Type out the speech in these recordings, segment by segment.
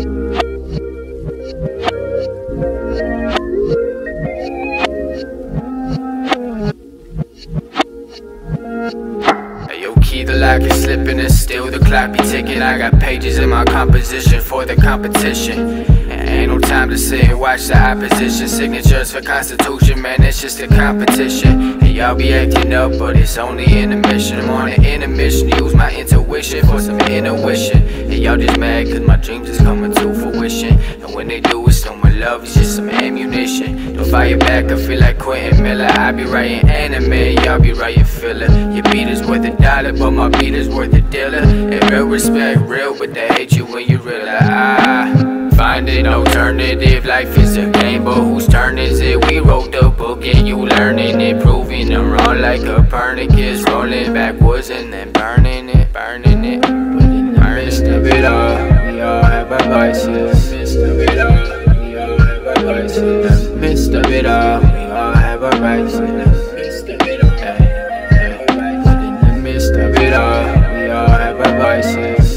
The lock is slipping and still the clock be ticking. I got pages in my composition for the competition. And ain't no time to sit and watch the opposition. Signatures for Constitution, man, it's just a competition. And y'all be acting up, but it's only intermission. I'm on an intermission to use my intuition for some intuition. And y'all just mad cause my dreams is coming to fruition. And when they do, it's no more love, it's just some ammunition. Don't fire back, I feel like Quentin Miller. I be writing anime, y'all be writing filler. Your beat is worth $1, but my beat is worth a dealer. And real respect, real, but they hate you when you realize. Find an alternative, life is a game, but whose turn is it? We wrote the book and you learning it, proving them wrong like Copernicus, rolling backwards and then burning it, burning it. But in the midst of it all, we all have our vices. In the midst of it all, we all have our vices. In the midst of it all, we all have our vices. In the midst of it all, in the midst of it all, we all have our vices.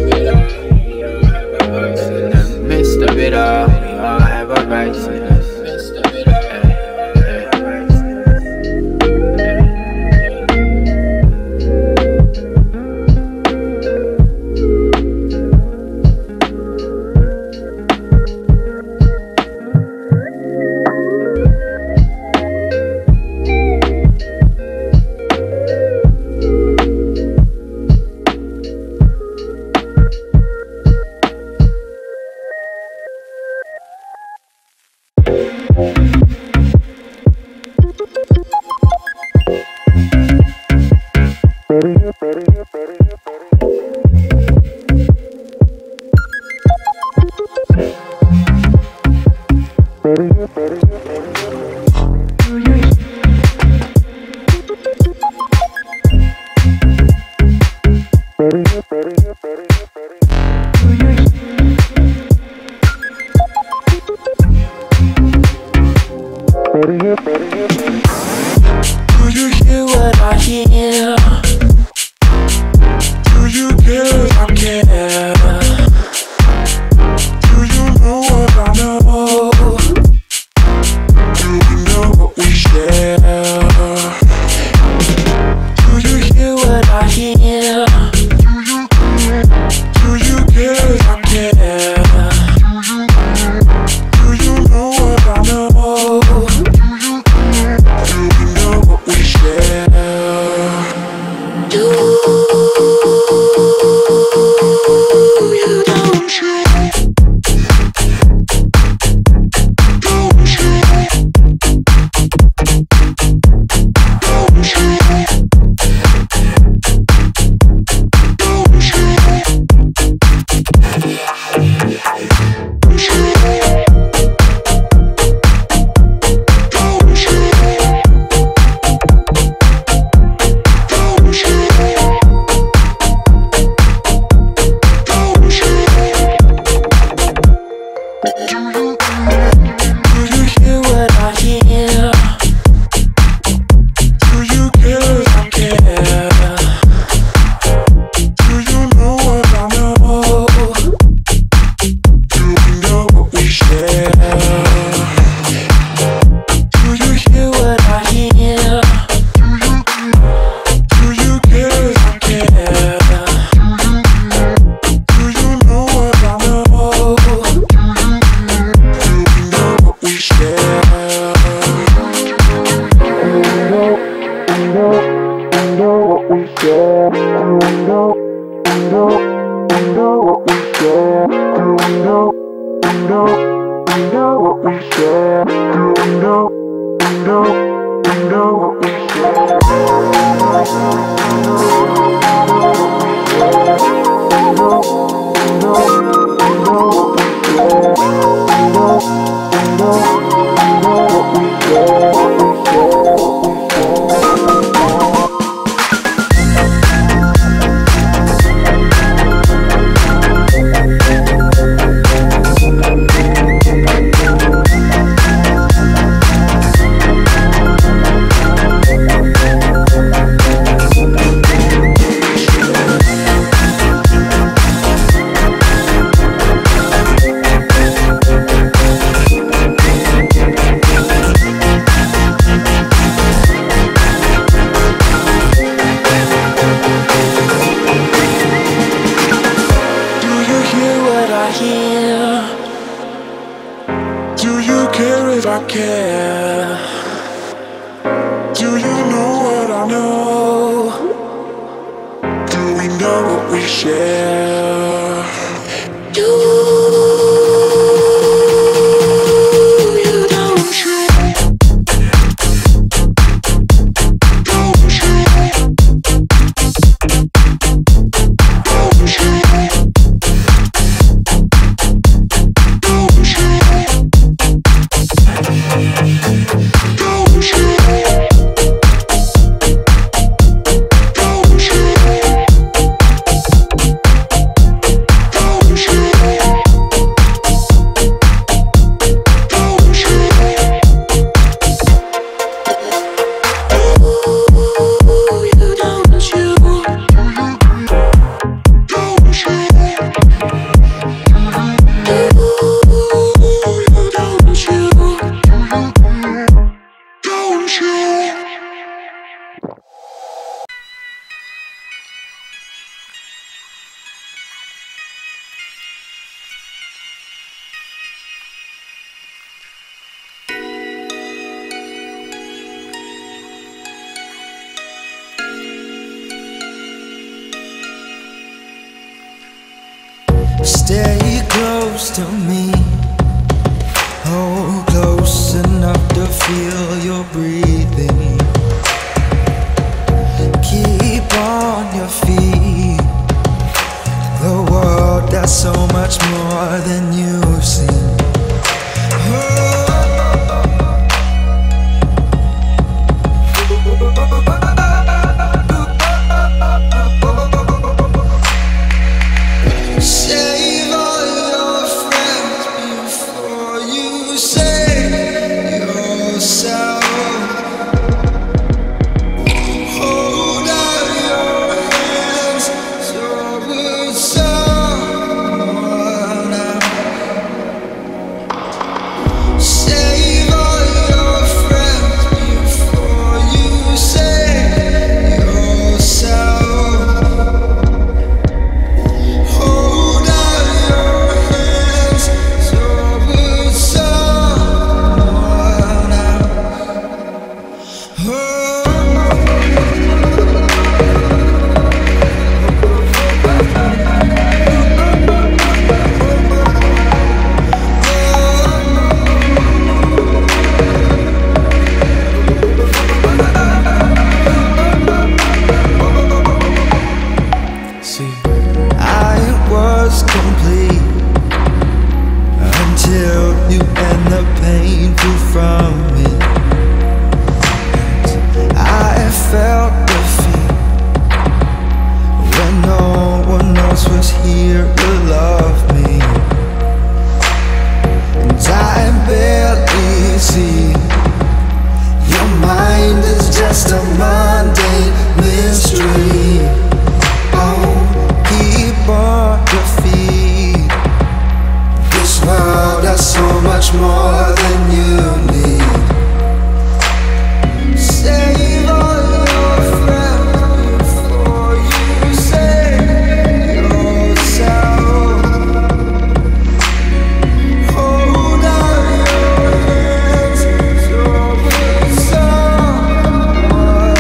In the midst of it all, we all have our vices. Do you hear what I hear? Do you care if I care? Do you know what I know? Do we know what we share? Do you hear what I hear? Do you care if I care? Do you know what I know? Do we know what we share? care? Do you care if I care? Do you know what I know? Do we know what we share? Stay close to me, oh, close enough to feel your breathing. Keep on your feet. The world does so much more than you've seen. Save all your friends before you save yourself. Hold out your hands towards someone else. Save all your friends before you save yourself. I was complete until you end the painful from it. I felt defeat when no one else was here to love me. And I barely see your mind is just a mundane mystery. Keep on your feet. This world has so much more than you need. Save all your friends before you save yourself. Hold out your hands towards someone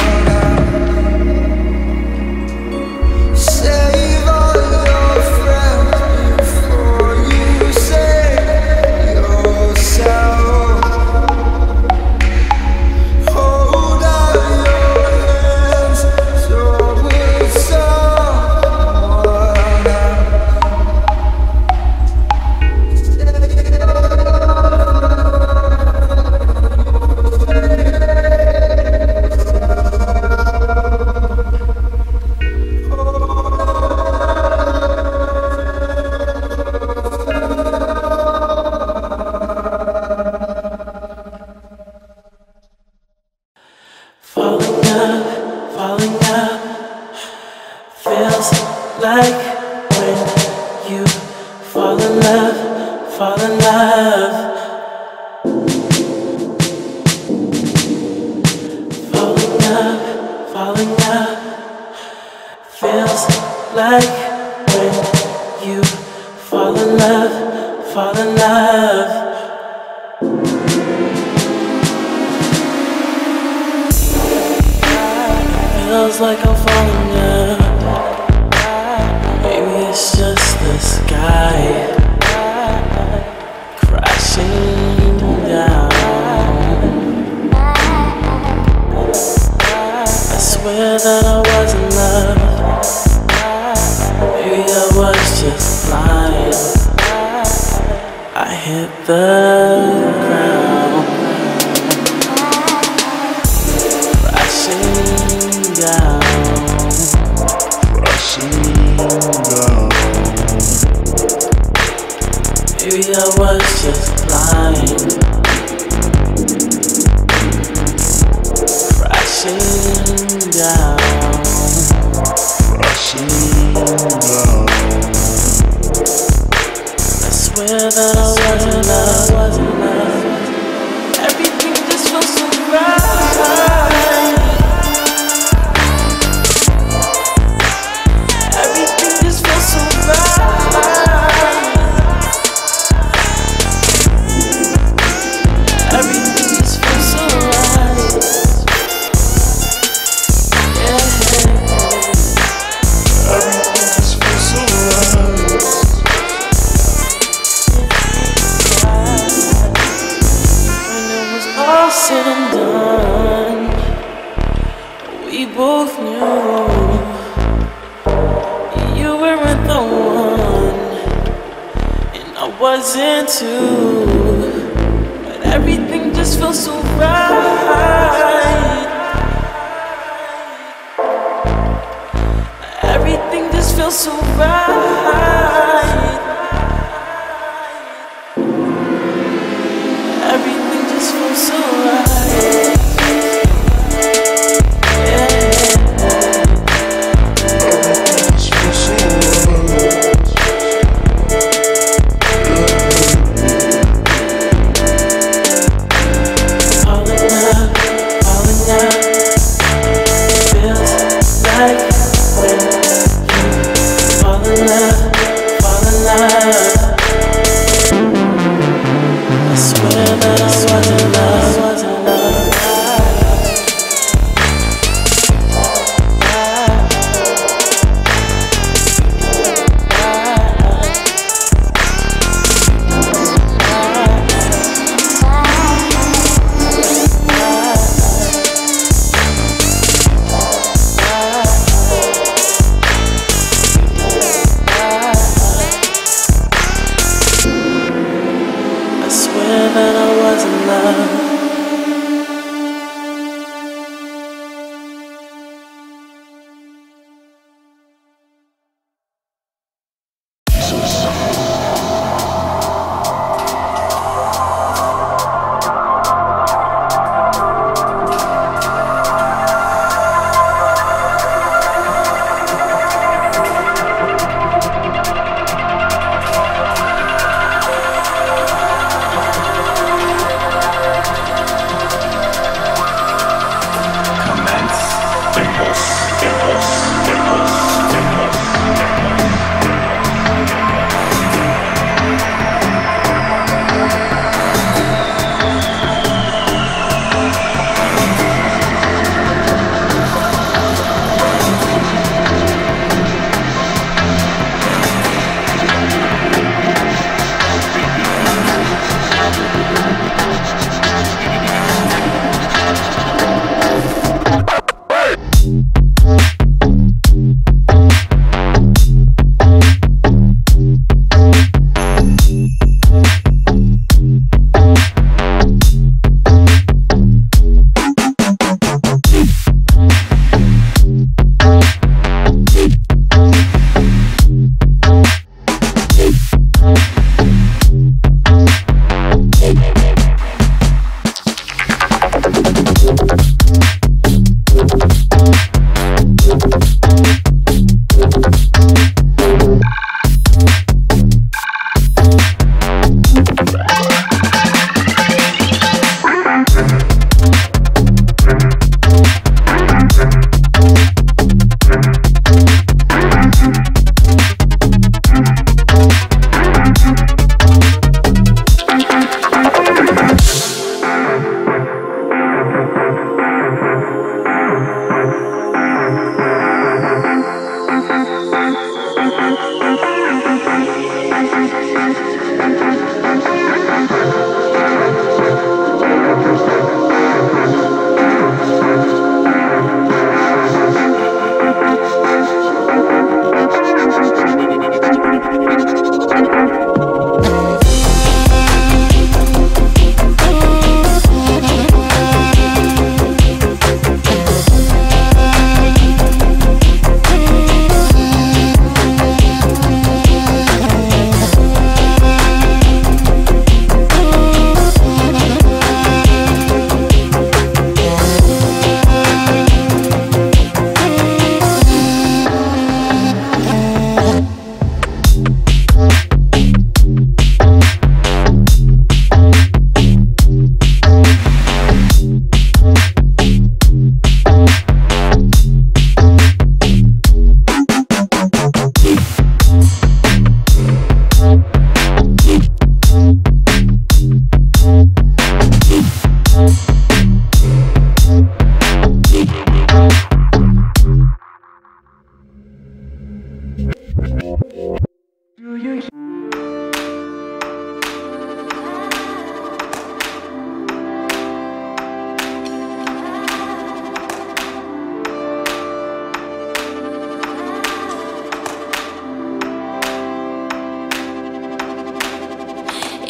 else. Save all your friends before you save yourself. Hold out your hands towards someone Falling up feels like when you fall in love, fall in love. Falling up feels like when you fall in love, fall in love. Feels like I'm falling in love. Maybe it's just the sky crashing down. I swear that I was in love. Maybe I was just blind. I hit the ground, crashing down. Maybe I was just blind, crashing down. I swear that I wasn't love. Everything just feels so right. Everything just feels so right. Everything just feels so right. Yeah. Everything just feels so right. When it was all said and done, we both knew you weren't the one, and I wasn't too. But everything just feels so right. Everything just feels so right. Everything just feels so right.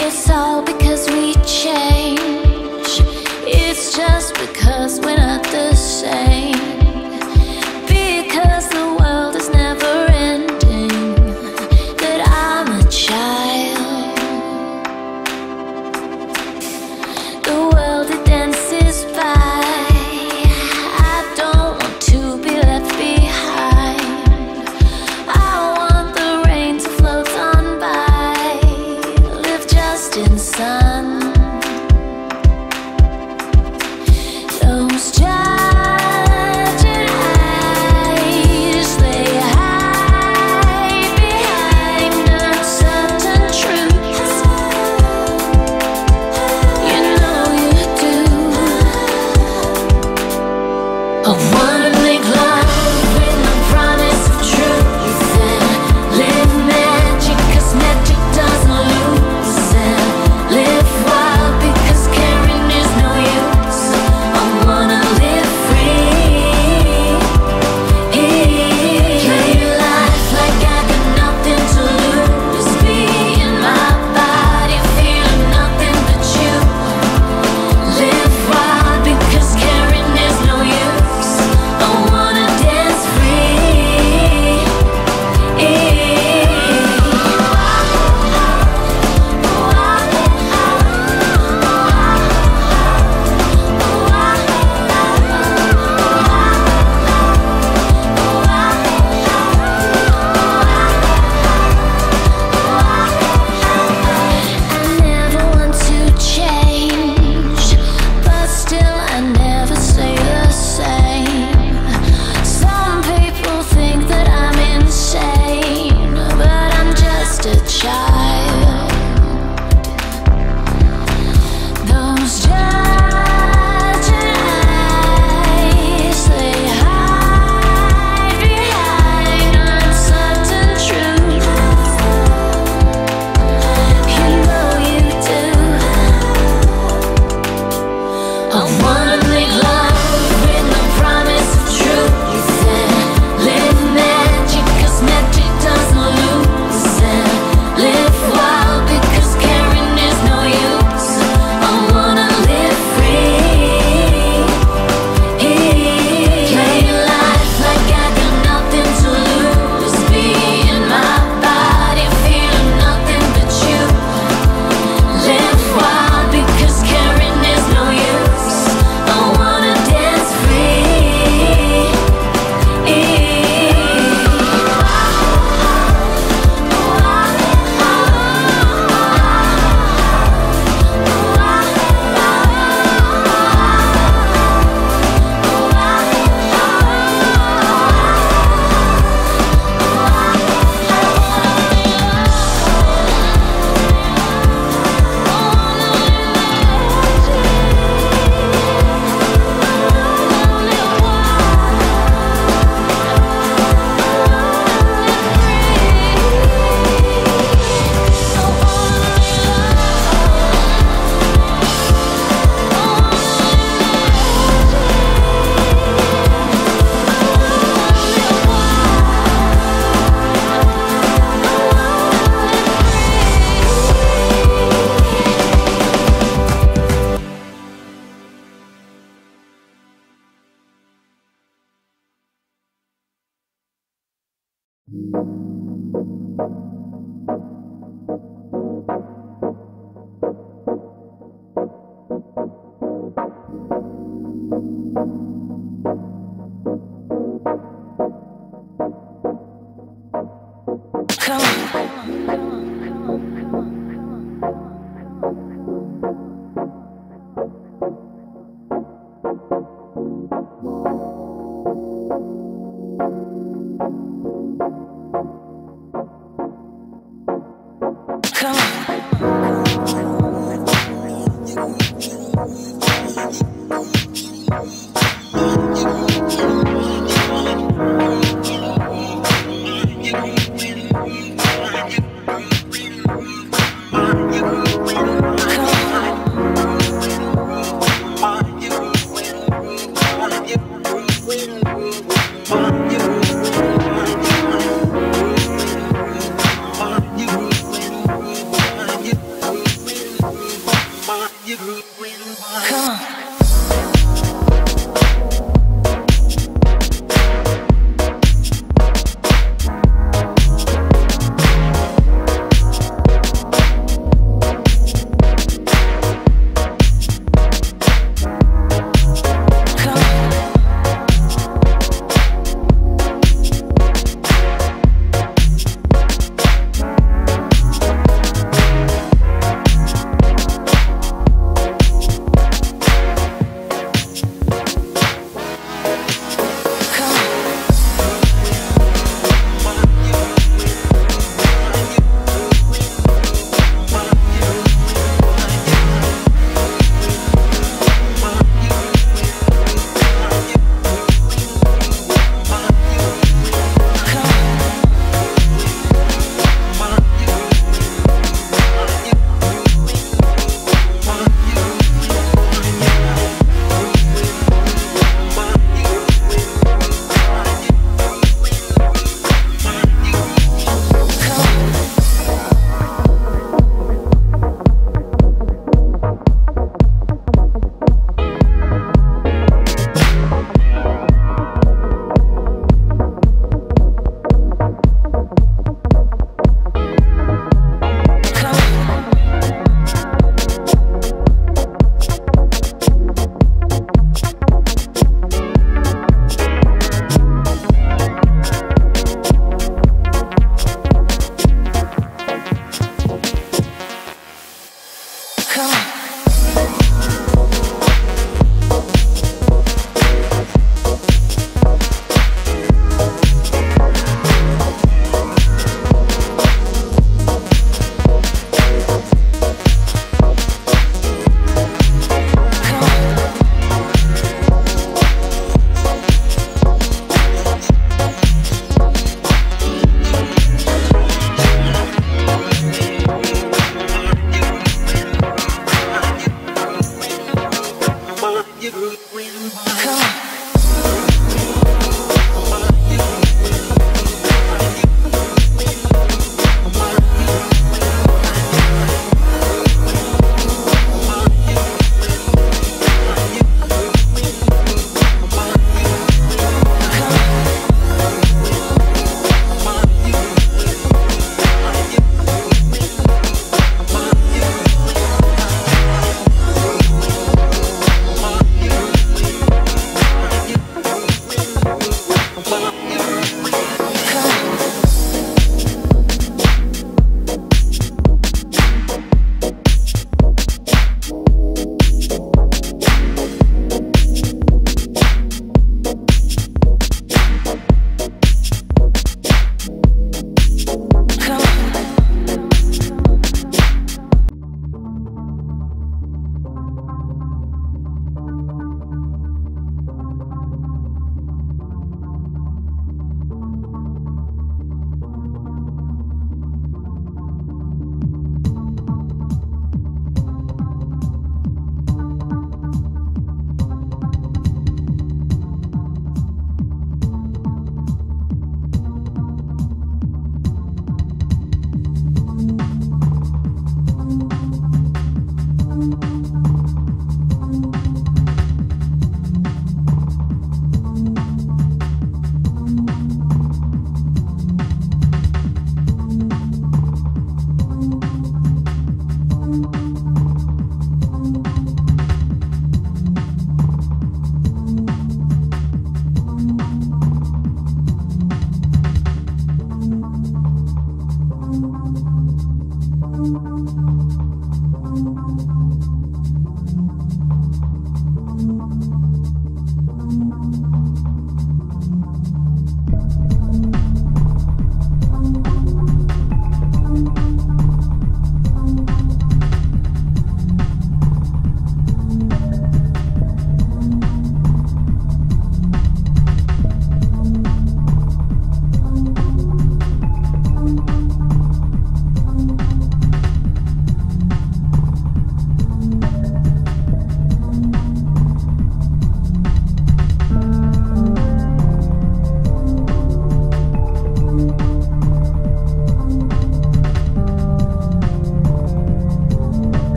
It's all because we change. It's just because we're not the same. Because the world is never ending, that I'm a child. The world, it dances by. I don't want to be left behind. I want the rain to float on by, live just in sun. Those judging eyes, they hide behind uncertain truths. You know you do. I wanna make love with no promise of truth, and live magic 'cause magic doesn't lose, and live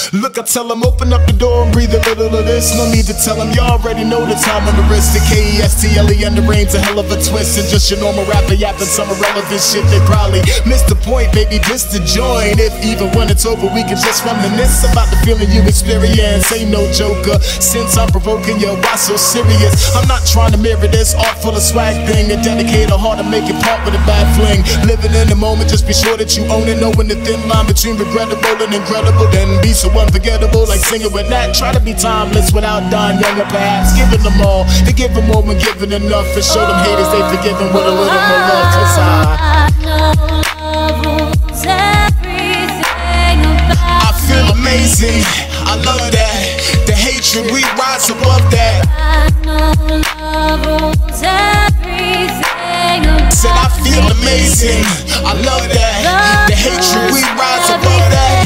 Look, I tell them open up the door and breathe a little of this. No need to tell them, you already know the time on the wrist. The K-E-S-T-L-E and the rain's a hell of a twist. And just your normal rapper yapping some irrelevant shit. They probably missed the point, maybe just to join. If even when it's over, we can just reminisce about the feeling you experience. Ain't no joker, since I'm provoking you, why so serious? I'm not trying to mirror this art full of swag thing and dedicate a heart to make it part with a bad fling. Living in the moment, just be sure that you own it. Knowing the thin line between regrettable and incredible. Then be so unforgettable, like singing with that. Try to be timeless without dying young, or perhaps giving them all. They give them more when given enough, and show them haters they forgiven with a little more love. Cause I feel amazing, I love that. The hatred, we rise above that. Said I feel amazing, I love that. The hatred, we rise above that.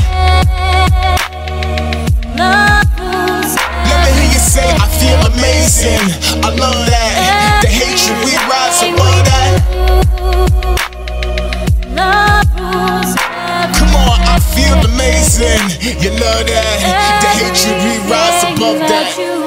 Let me hear you say I feel amazing, I love that. The hatred, we rise above that. Come on, I feel amazing, you love that. The hatred, we rise above that.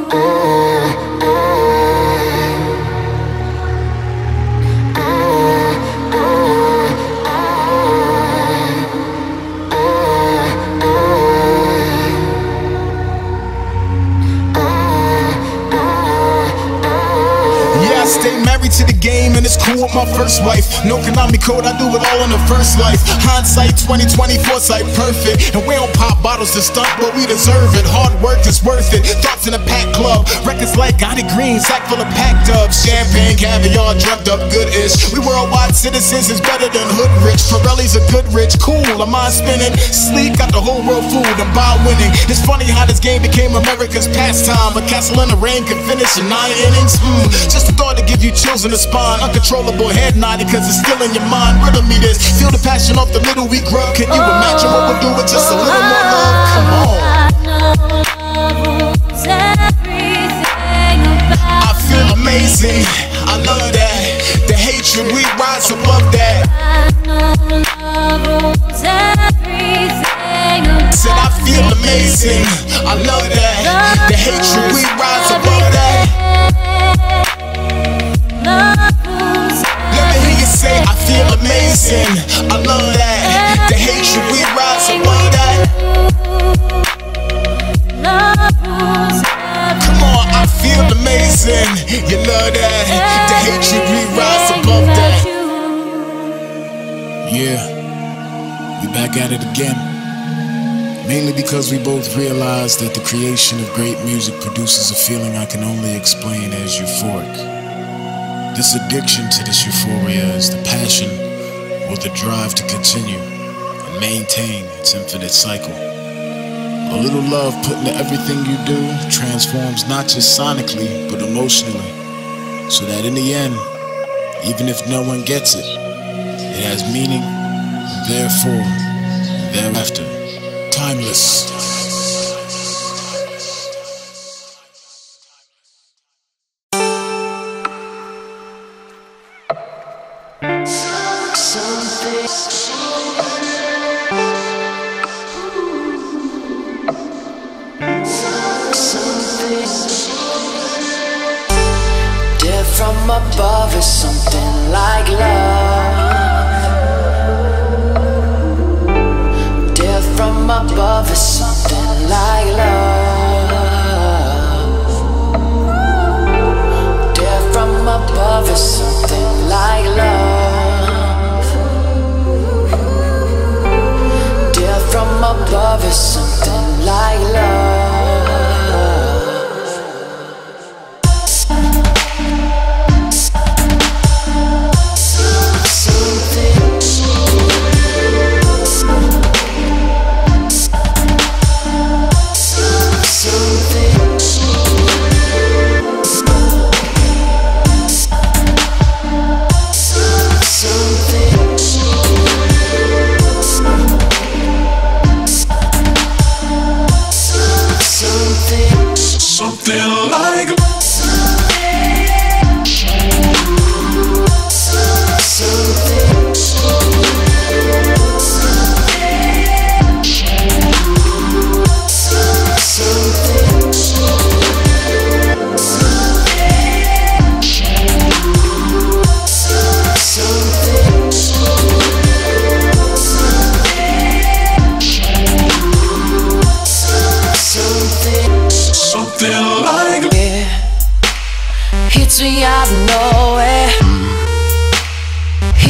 Stay married to the game and it's cool with my first wife. No Konami code, I do it all in the first life. Hindsight 2020, foresight perfect. And we don't pop bottles to stunt, but we deserve it. Hard work is worth it. Thoughts in a packed club. Records like Gotti Green, sack full of packed dubs. Champagne, caviar, dreamt up good-ish. We worldwide citizens is better than hood rich. Pirelli's a good rich, cool, a mind spinning. Sleek, got the whole world fooled, I'm by winning. It's funny how this game became America's pastime. A castle in the rain can finish in 9 innings. Just a thought to give you chills in the spine. Uncontrollable head nodding cause it's still in your mind. Riddle me this, feel the passion off the little we grub. Can you imagine what we'll do with just a little more love? Come on. I feel amazing, I love that. The hatred, we rise above that. Said I feel amazing, I love that. The hatred, we rise above that. Let me hear you say I feel amazing, I love that. The hatred, we rise above that. Come on, I feel amazing, you love that. The hatred, we rise above that. Yeah, we back at it again. Mainly because we both realize that the creation of great music produces a feeling I can only explain as euphoric. This addiction to this euphoria is the passion or the drive to continue and maintain its infinite cycle. A little love put into everything you do transforms not just sonically but emotionally, so that in the end, even if no one gets it, it has meaning, and therefore, thereafter, timeless. From above is something like love. Death from above is something like love. Death from above is something like love. Death from above is something like love.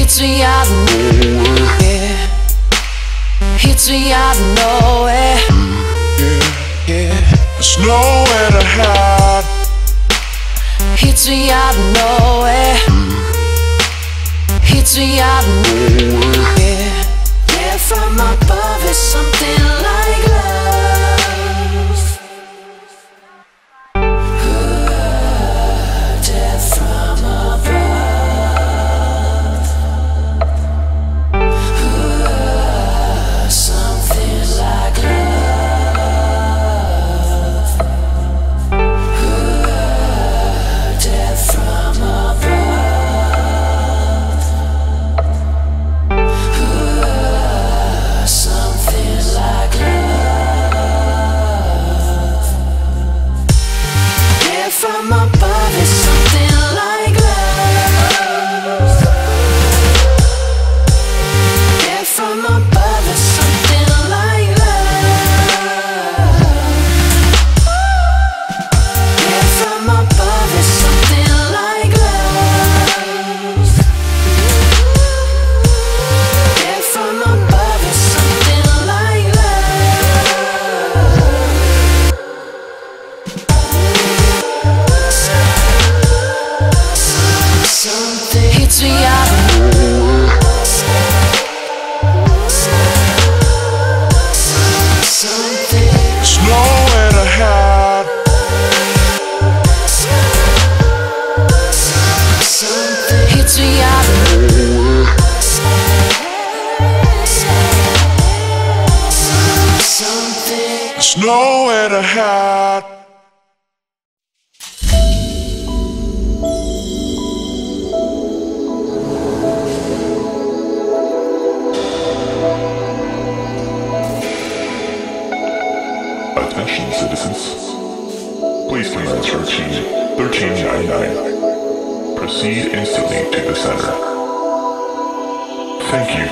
hits me out of nowhere. Hits me out of nowhere. There's nowhere to hide. Hits me out of nowhere. Hits me out of nowhere. Yeah, from above it's something like love. Death from above. Something like love. Death from above. Something like love. Yeah, from above it's something like love. Yeah, from above it's something like love. Yeah, from above it's something like love. Yeah, from above it's something like love. Something hits me out of something. There's nowhere to hide. Something hits me out of something. There's nowhere to hide. Attention citizens. Please commence routine 1399. Proceed instantly to the center. Thank you.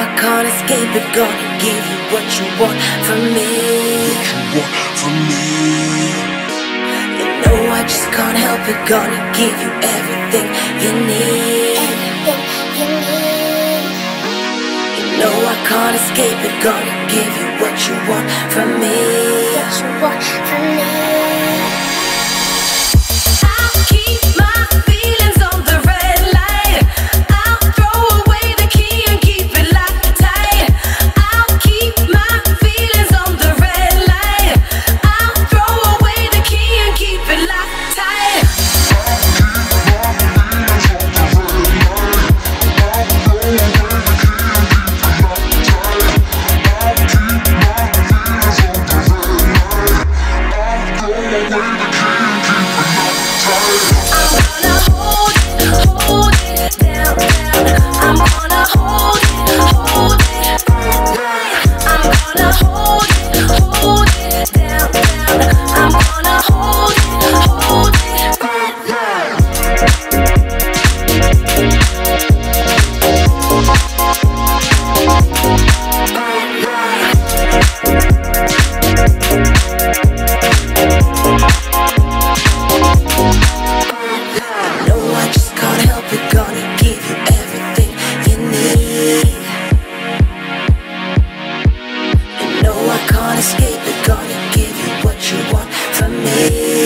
can't escape it, gonna give you what you want from me. You know I just can't help it, gonna give you everything you need. You know I can't escape it, gonna give you what you want from me. I'll keep my feelings on the red light. I'll throw away the key and keep it locked tight. I'll keep my feelings on the red light. I'll throw away the key and keep it locked tight. Escape it, gonna give you what you want from me.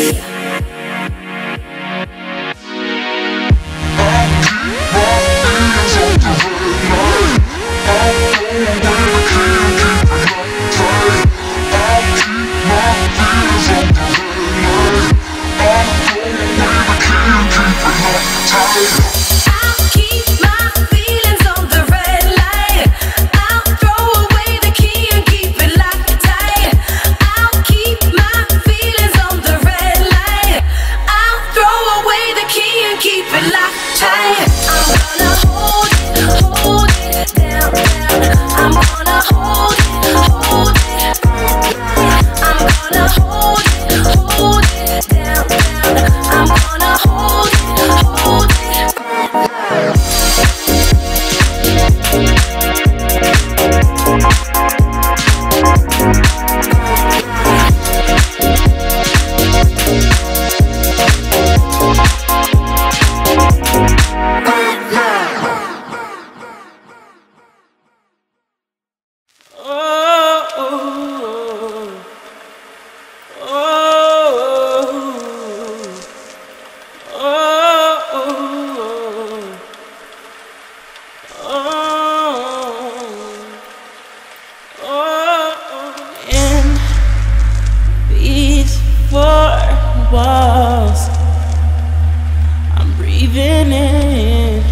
Walls, I'm breathing in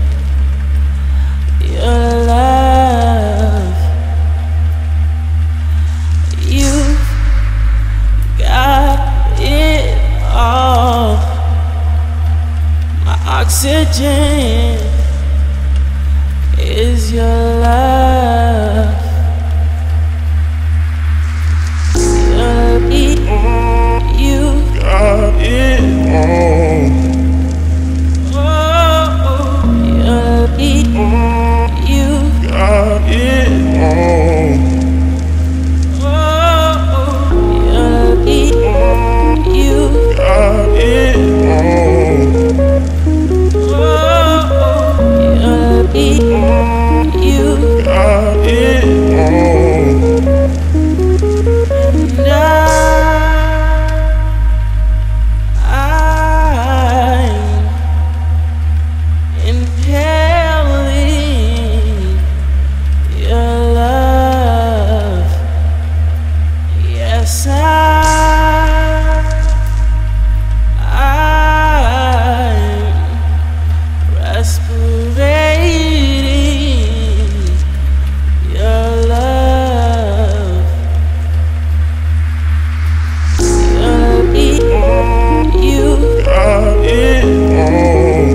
your love. You got it all. My oxygen is your love. You got it all. You got it all. You got it all. You got it all. And inhaling your love. Yes, I'm respirating your love. You got it all.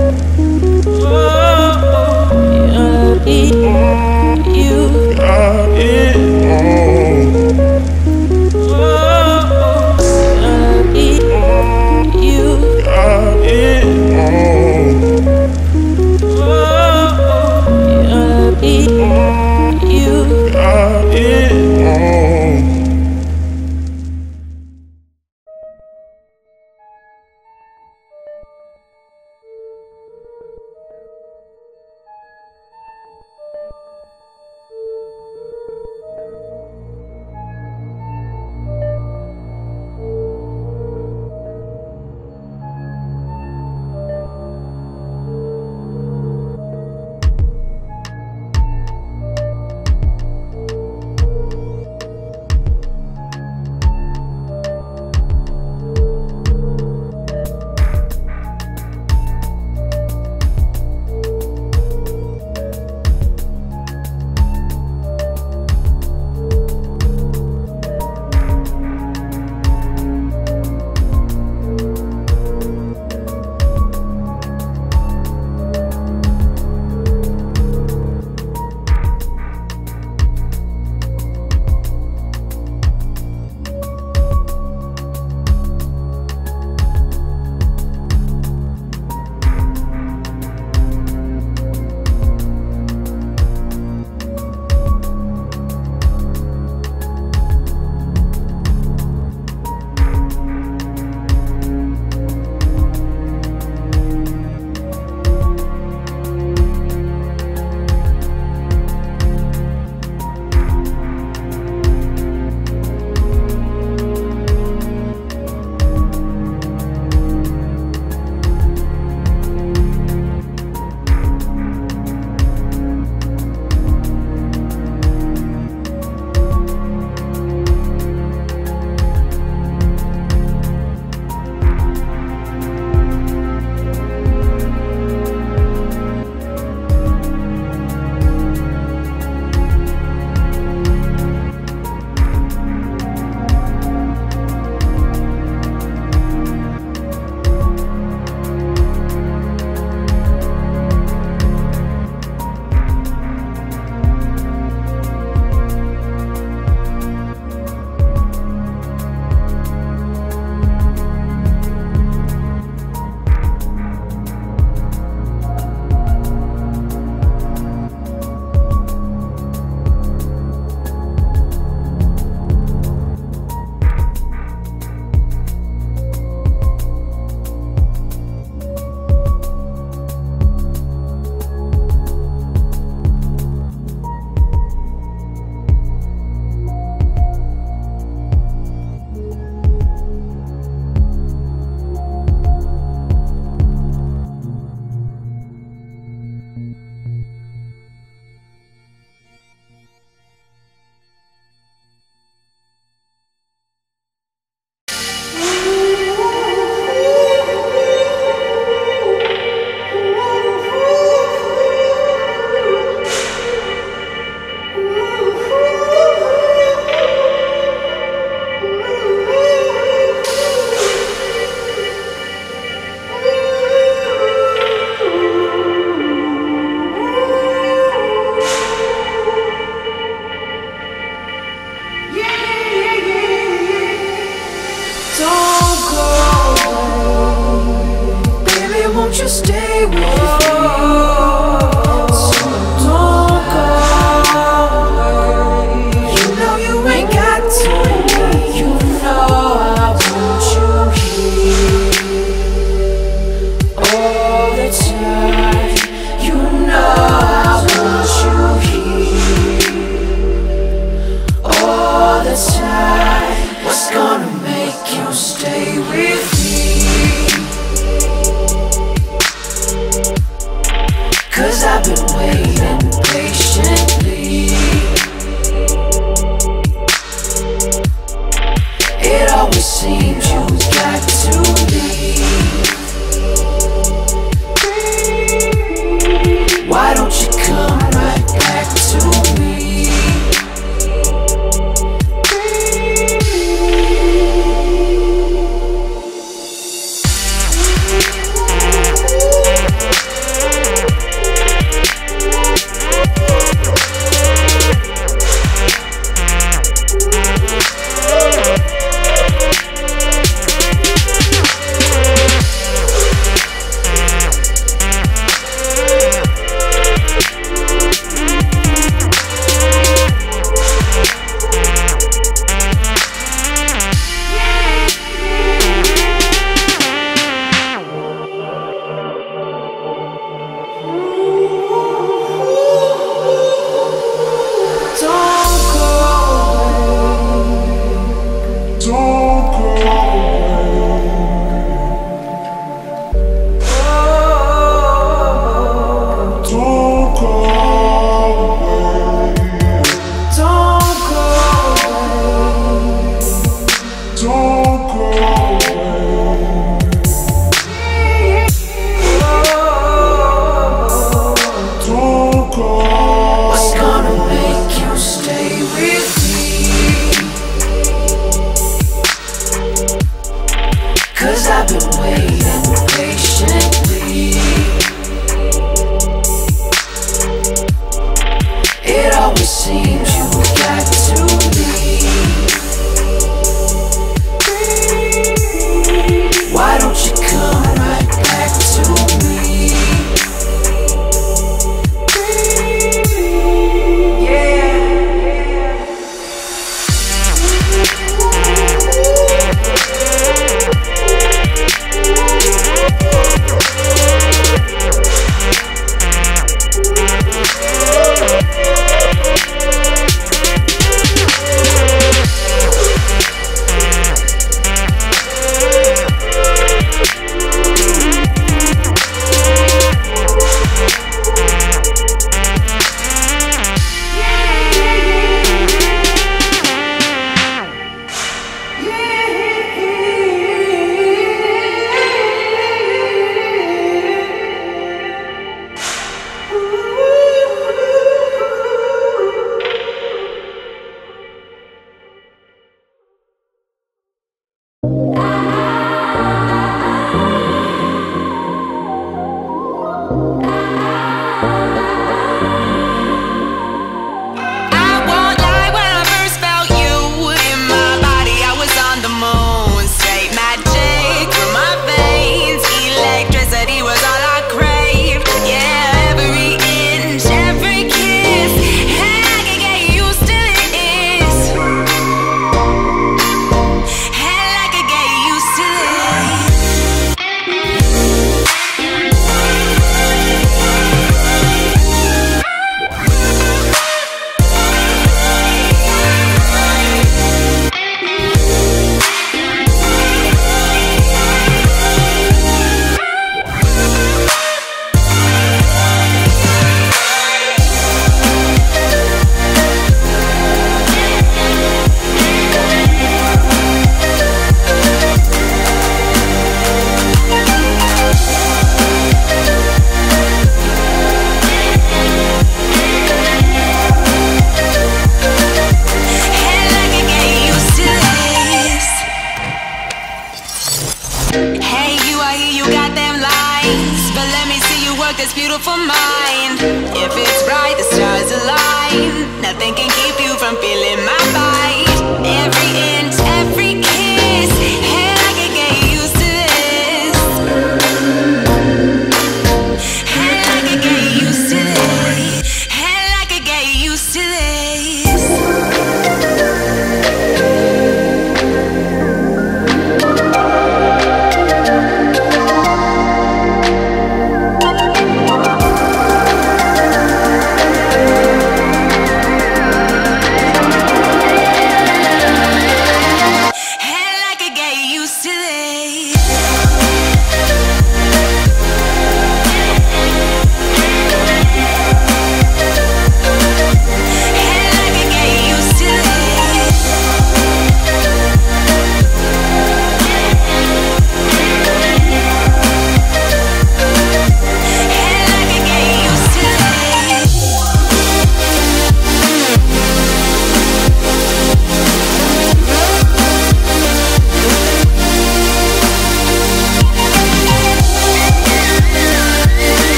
You got it all. You got it all.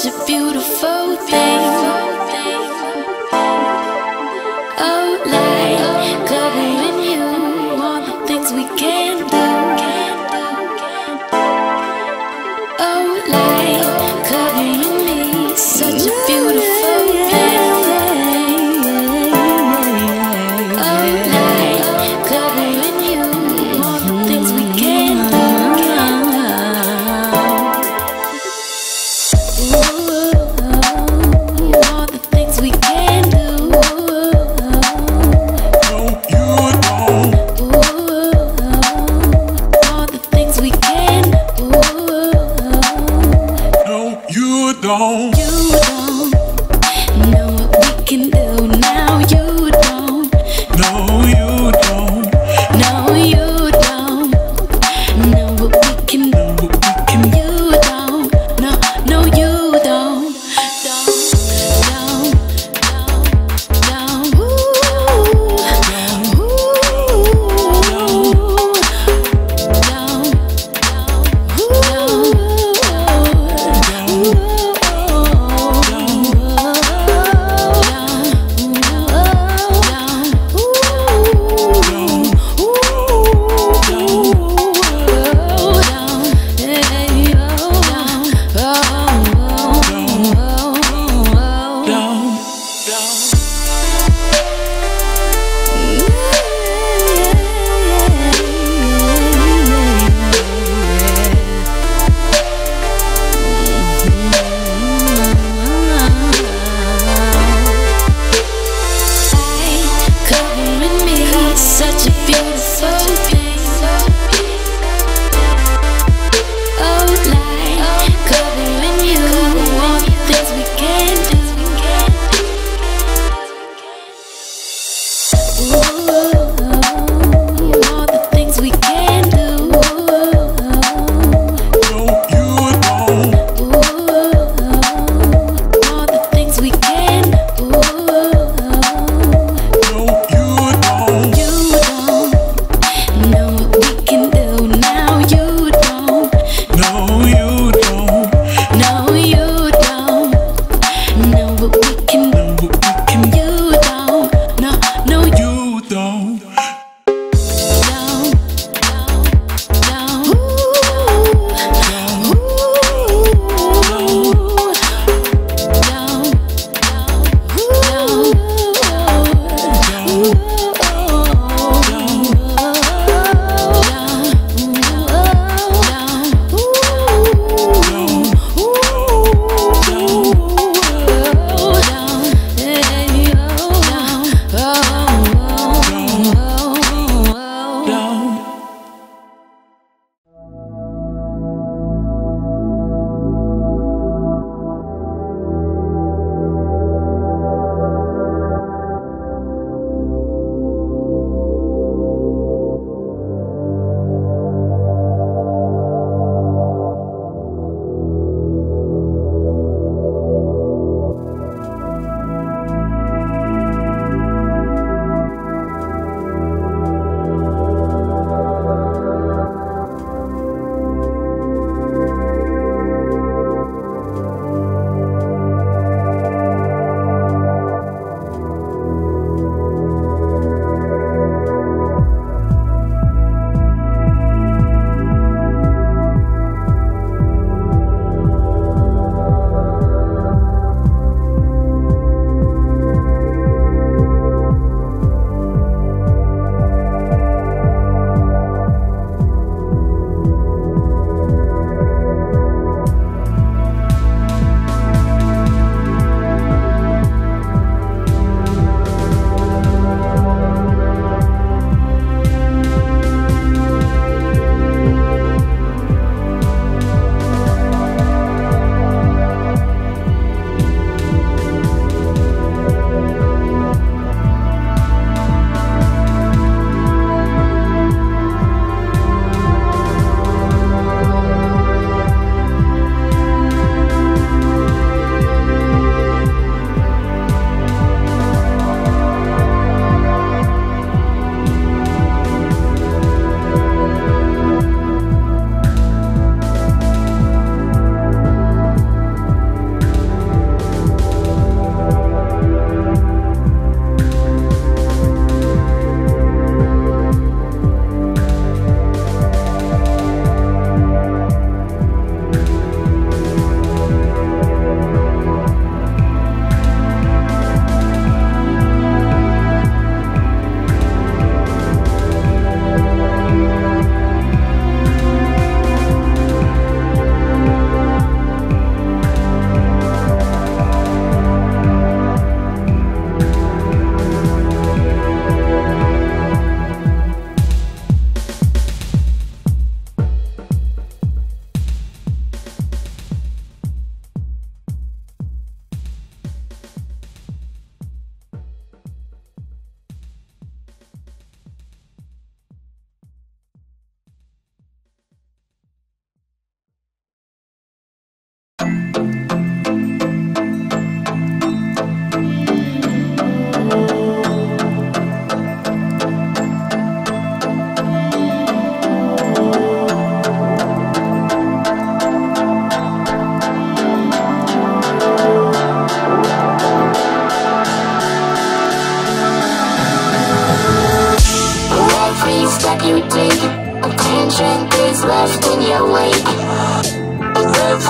such a beautiful thing. Oh, like covering you, all the things we can do. Oh, like covering me, such a beautiful thing. Oh, like covering you, all the things we can do. All the things we can do. No, you don't. All the things we can do. No, you don't. You don't know what we can do now. You don't. No, you don't. No, you don't know what we can do. You don't. No, no, you don't.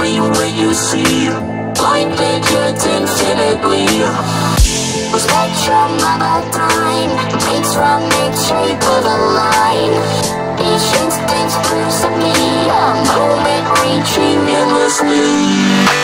everywhere you see, blinded yet infinitely. The spectrum of our time breaks from its shape of a line. Each instance proves to be a moment reaching endlessly.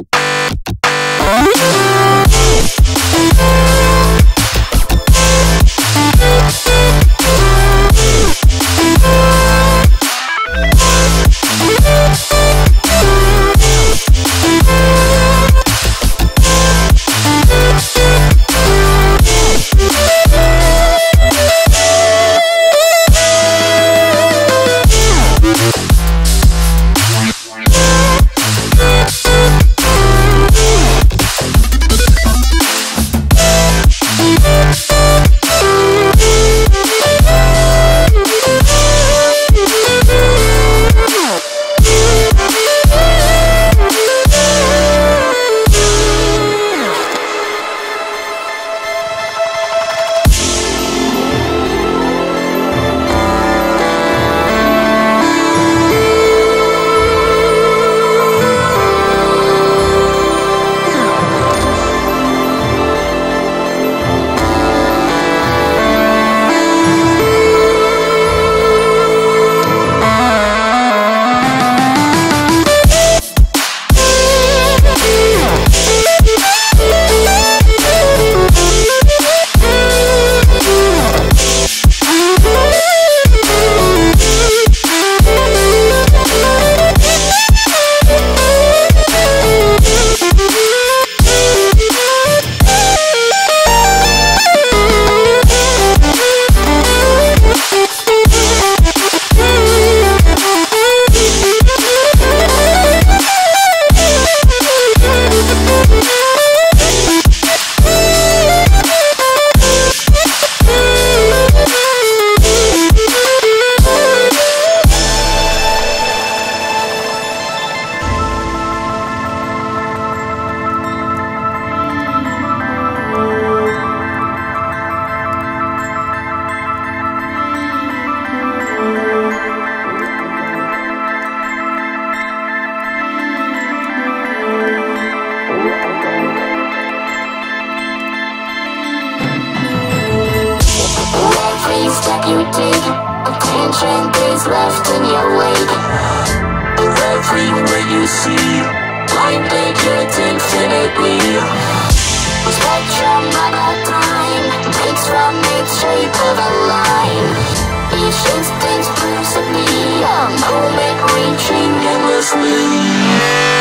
Step you take, attention is left in your wake. Everywhere you see, blinded yet infinitely. The spectrum of our time breaks from its shape of a line. Each instance proves to be a moment reaching endlessly.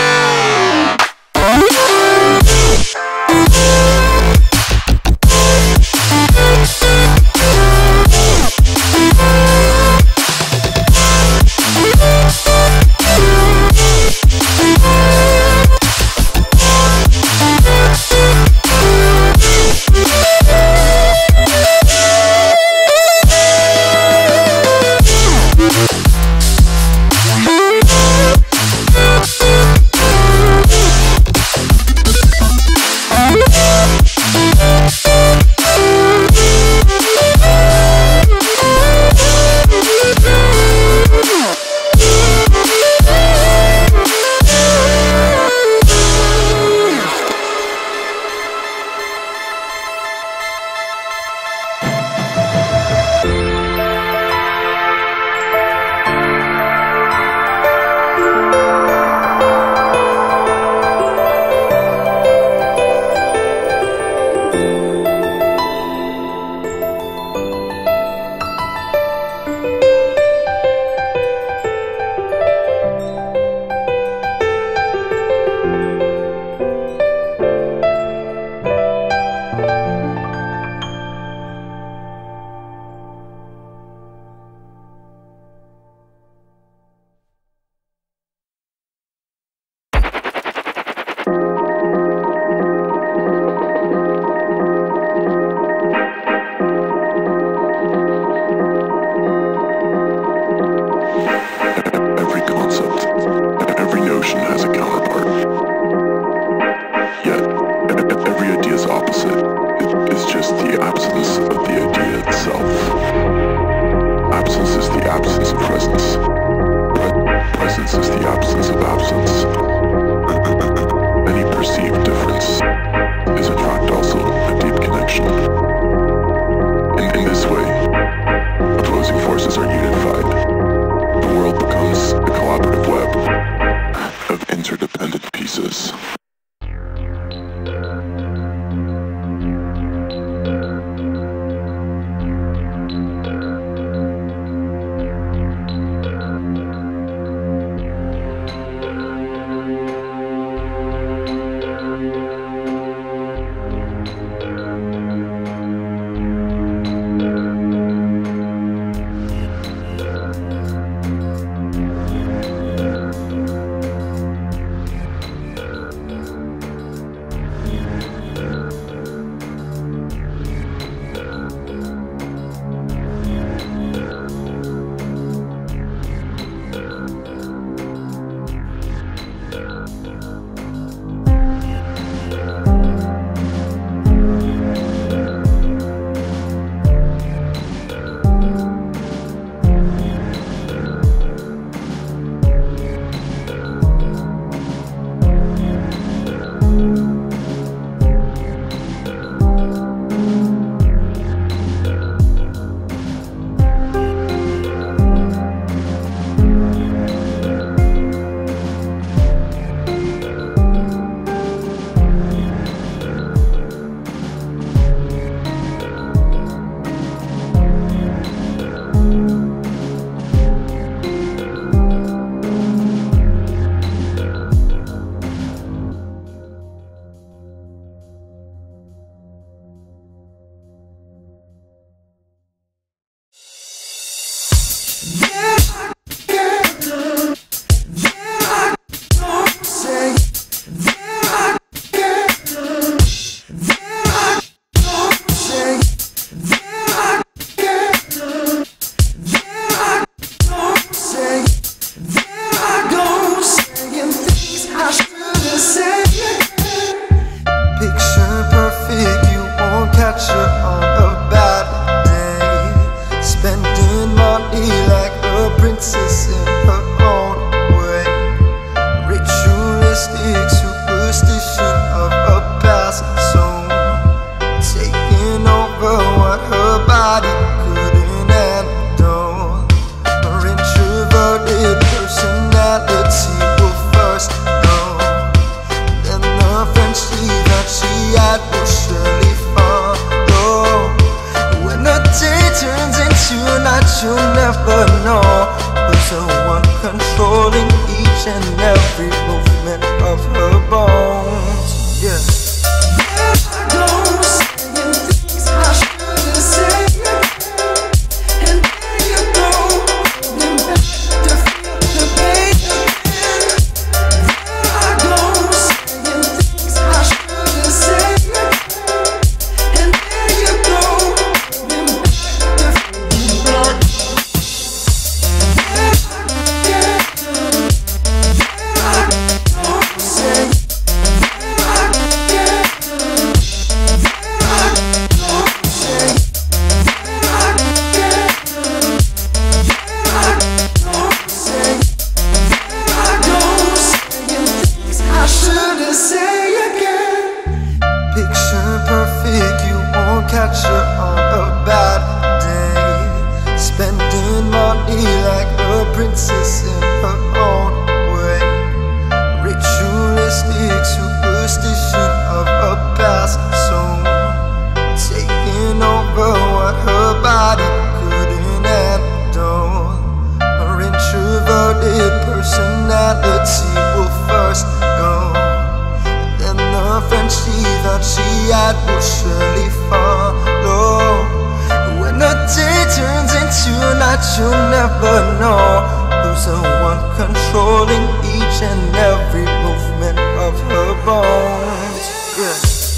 movement of her bones. Yeah. Catch her on a bad day, spending money like a princess in her own way. Ritualistic superstition of a past soul, taking over what her body couldn't handle. Her introverted personality will first go, then the friends she thought she had will surely follow. When the day turns into night, you'll never know who's the one controlling each and every movement of her bones. Yeah.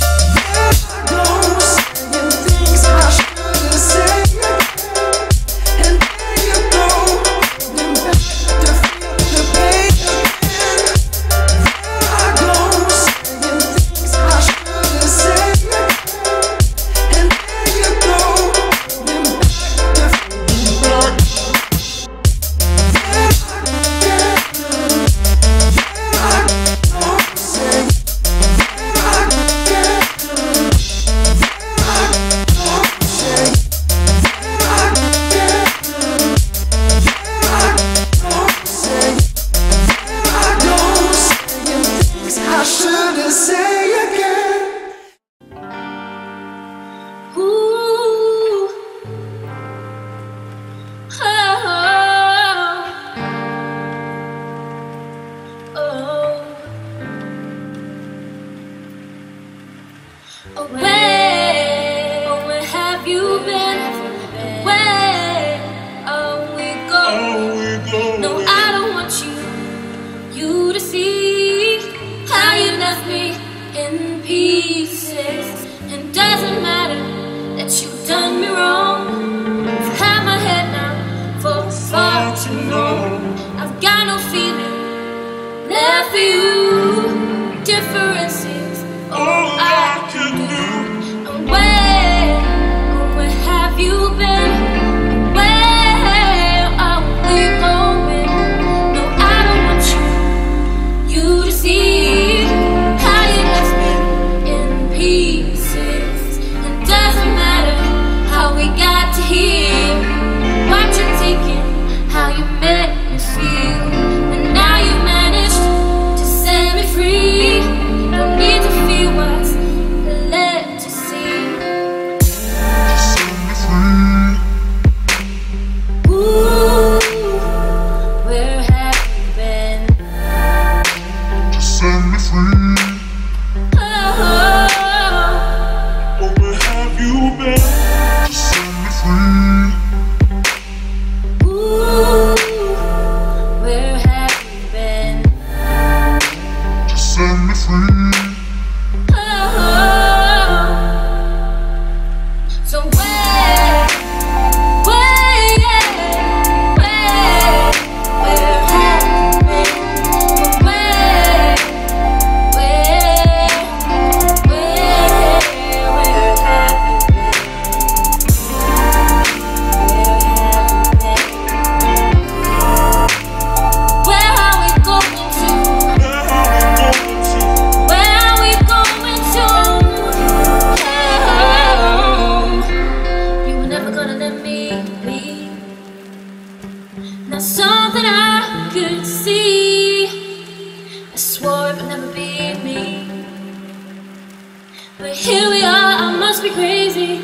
Where have you been? Where are we going? No, I don't want you to see how you left me in pieces. And doesn't matter that you've done me wrong. I've had my head now for far too long. I've got no feeling left for you. Differences, all I can do. And where have you been? Where are we going? No, I don't want you to see how you left me in pieces. It doesn't matter how we got to here, what you're taking, how you made me feel. And now you managed to set me free. Don't need to feel what's left to see. Ooh, where have you been? Set me free. Oh, Where have you been? Set me free. ooh, where have you been? Set me free. So where have you been? Where But here we are, I must be crazy.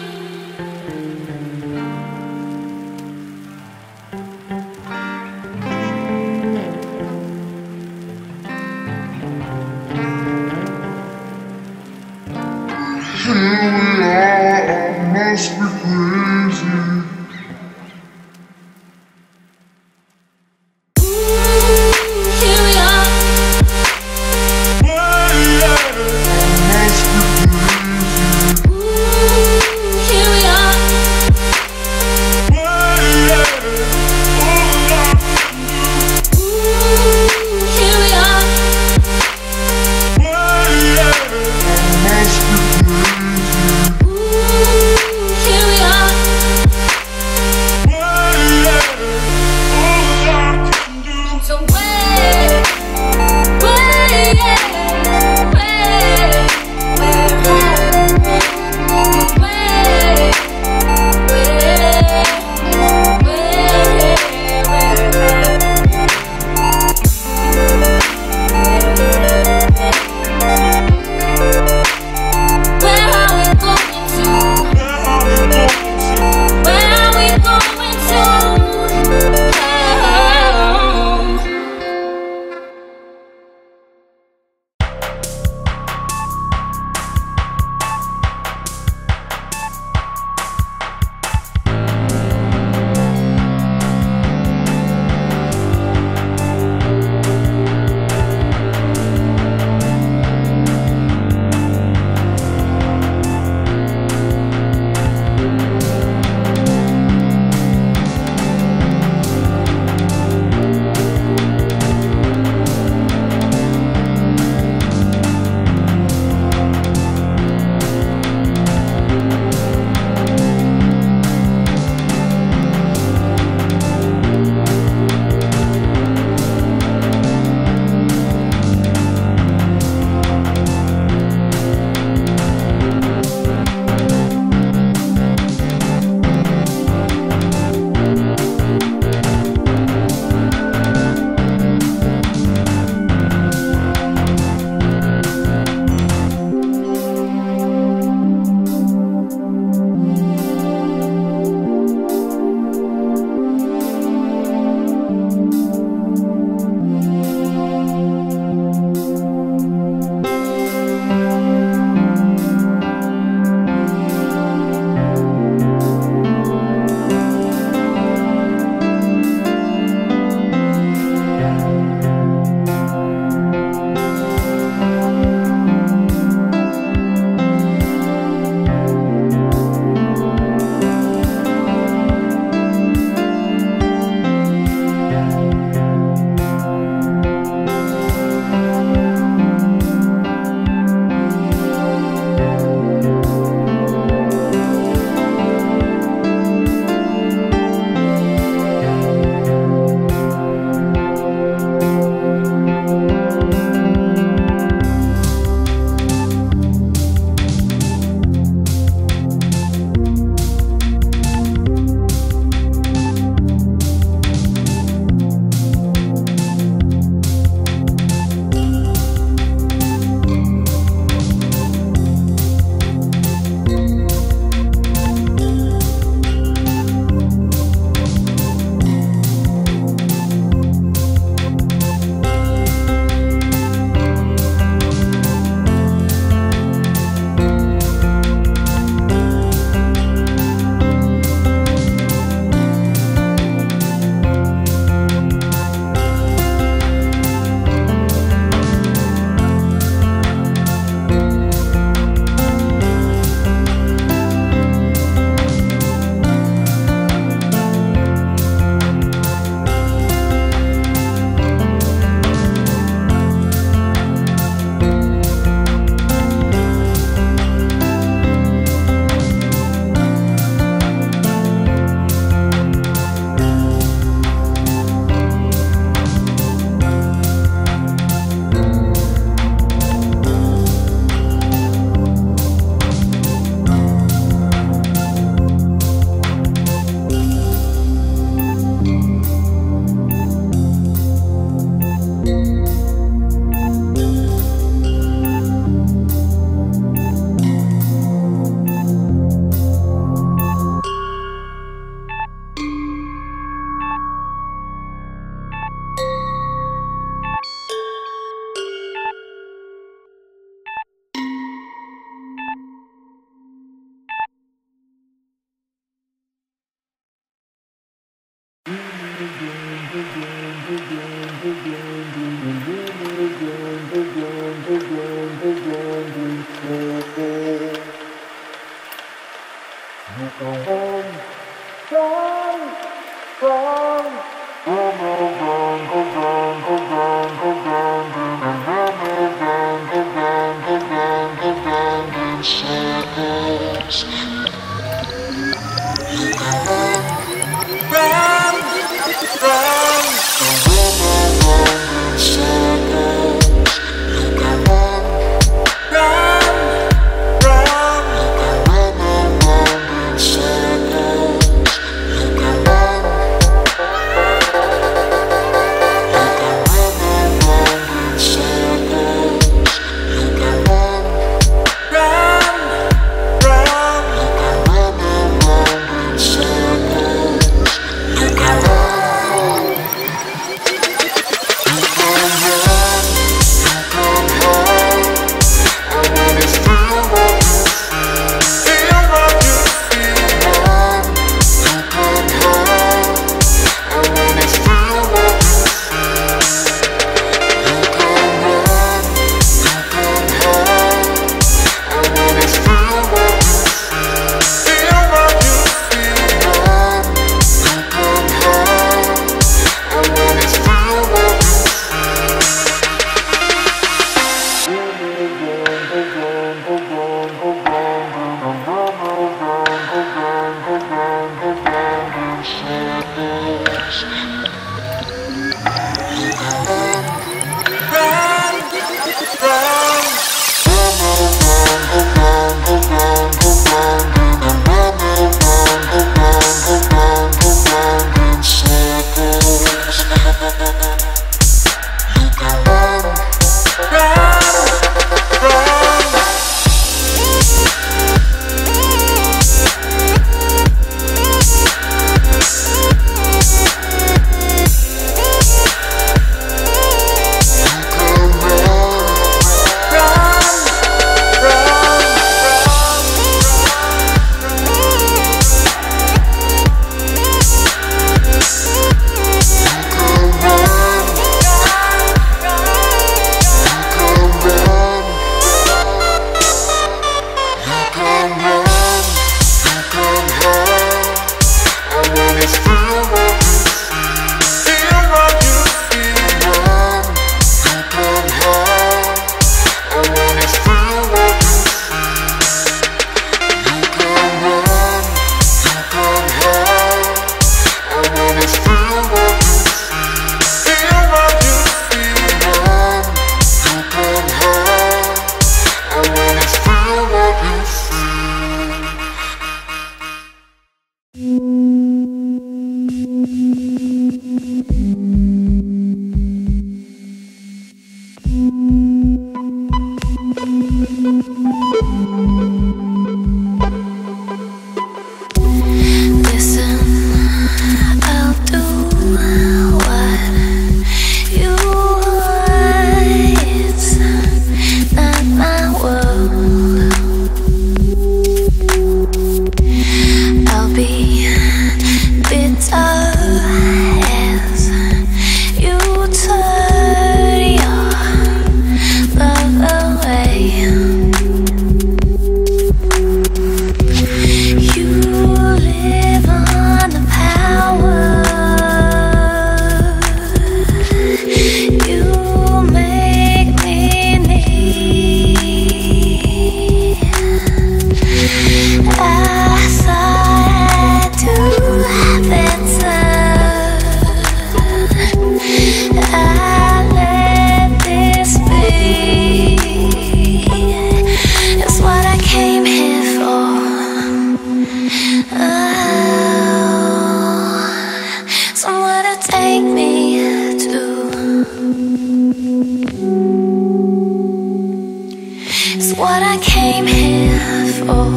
what I came here for.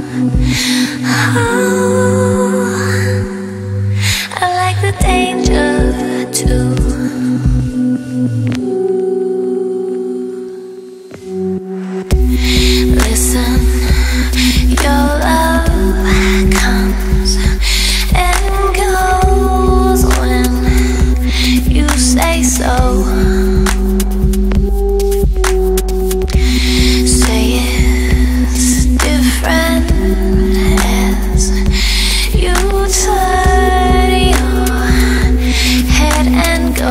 Oh, I like the danger too. Listen, your love comes and goes when you say so. Say it's different as you turn your head and go.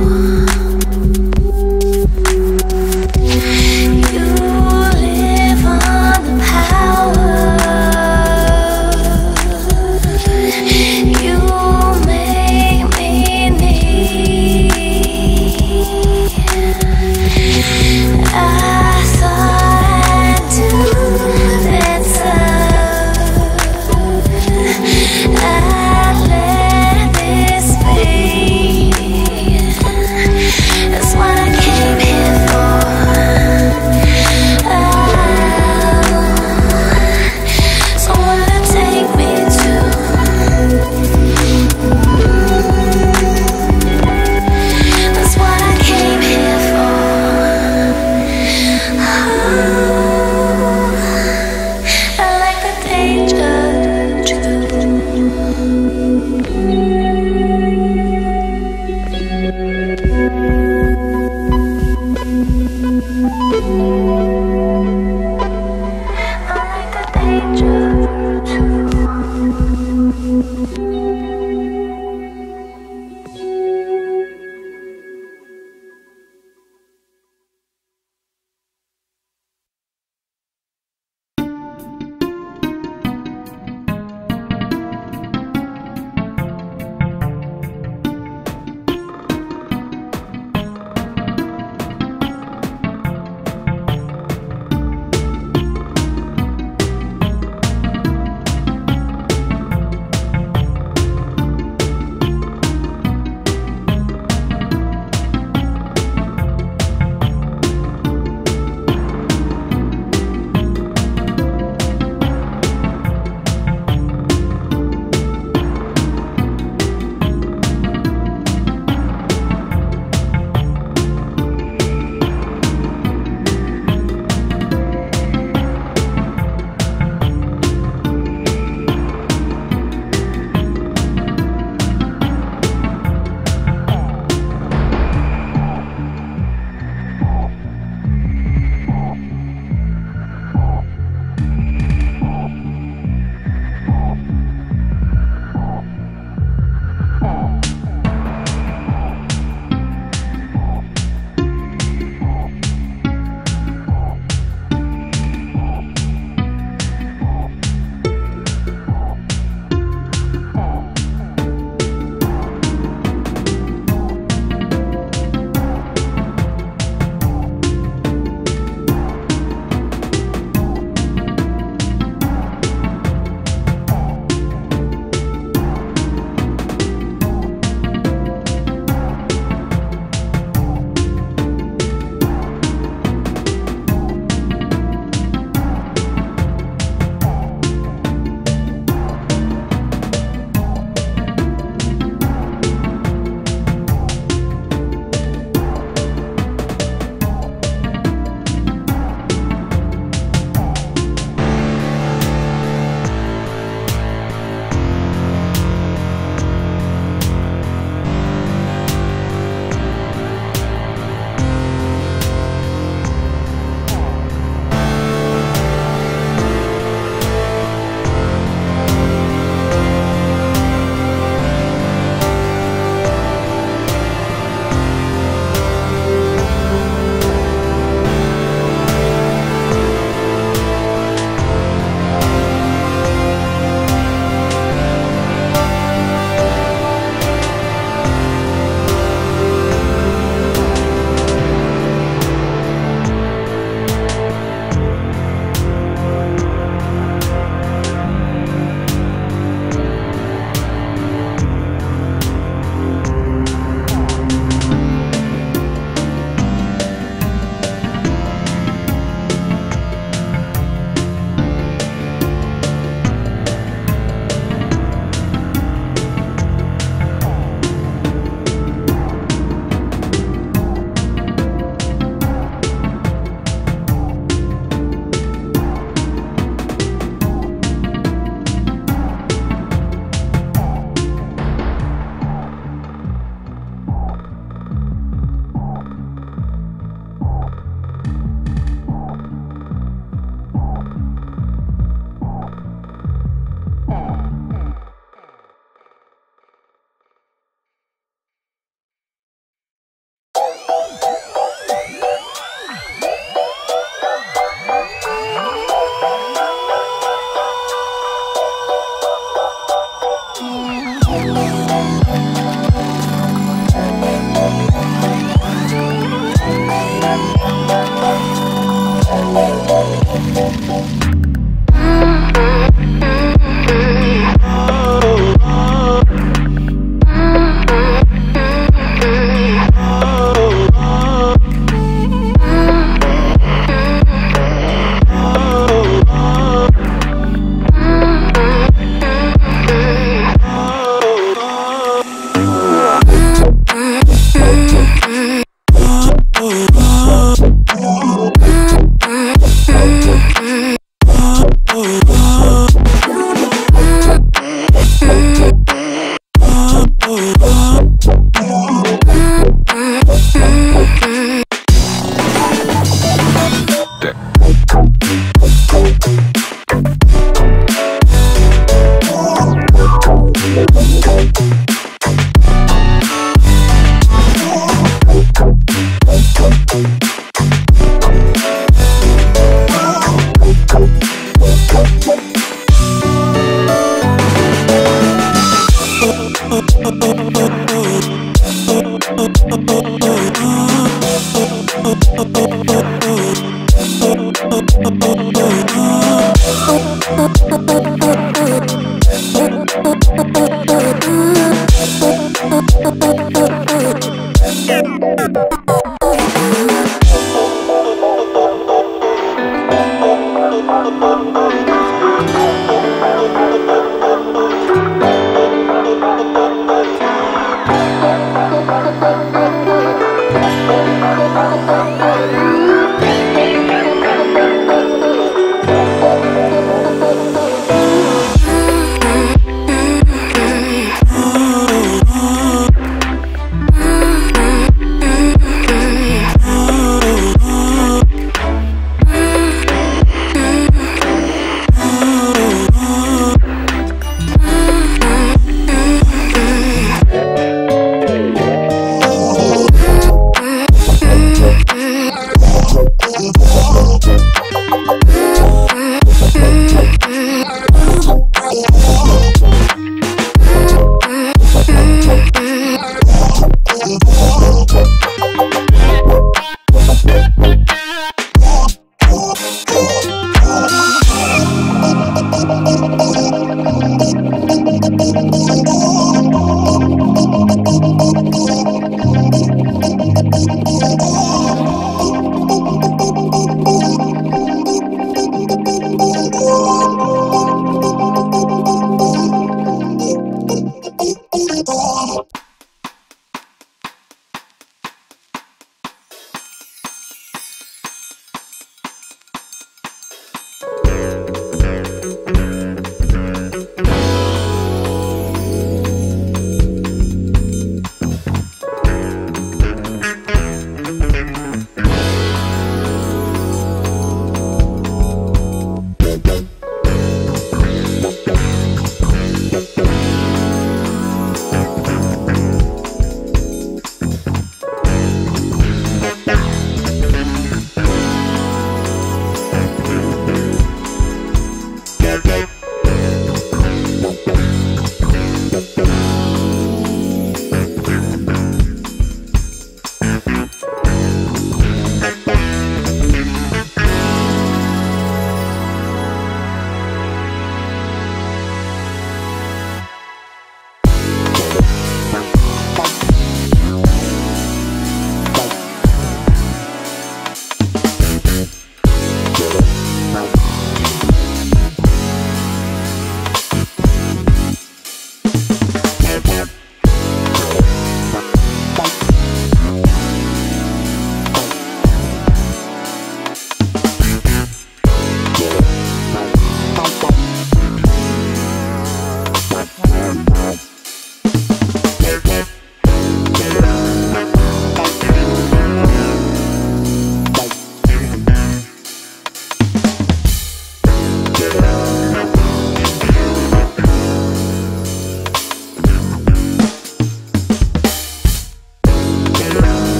You live on the power. You make me need. I thought I'd do better. I'd let this be. That's what I came here for. So where to take me to? That's what I came here for. I like the danger too. I like the danger too.